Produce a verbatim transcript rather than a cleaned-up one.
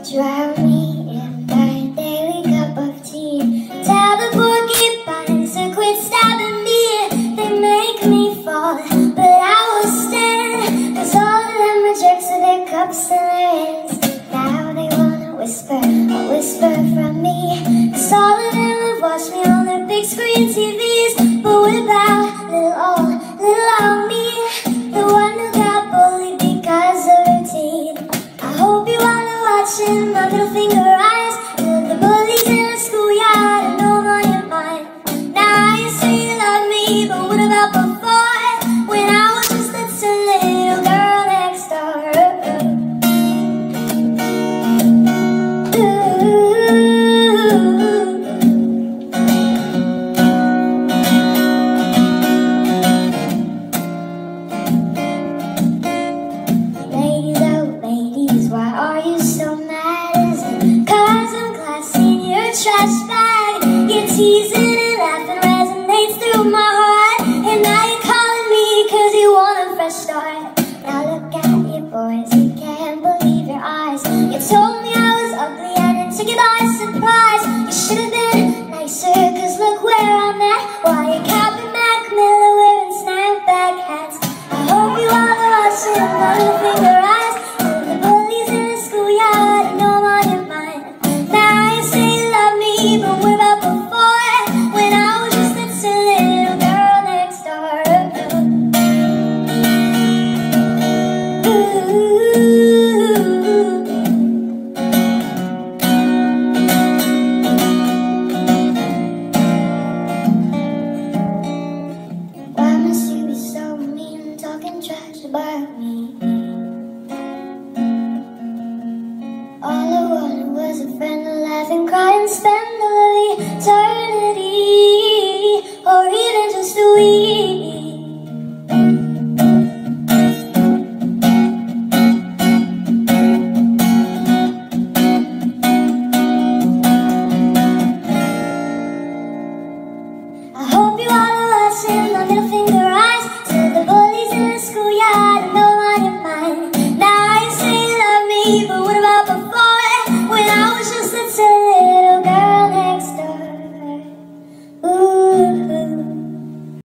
drown me in my daily cup of tea. Tell the porcupines to quit stabbing me. They make me fall, but I will stand, 'cause all of them are jerks with their cups in their hands. Now they wanna whisper, a whisper from me, 'cause all of them have watched me on their big screen T Vs. But what about little old, little old me, the one who got bullied because of her teeth? I hope you all are watching my middle finger eyes. Look, the bullies in the schoolyard, I know I'm on your mind. Now you say you love me, but what about before, when I was just a silly little girl next door? Ladies, oh ladies, why are you so mad? Is it 'cause I'm classy and you're a trash bag? You're teasing and laughing resonates through my heart, and now you're calling me 'cause you want a fresh start. Now look at you boys, you can't believe your eyes. You told me I was ugly and it took you by surprise. You should have been nicer, 'cause look where I'm at, while you're Captain Mac Miller wearing snapback hats. I hope you all are watching my little finger eyes. Look, the bullies in the schoolyard, I know I'm on your mind. Now you say you love me, but what about before, when I was just a silly little girl next door? Why must you be so mean, talking trash about me?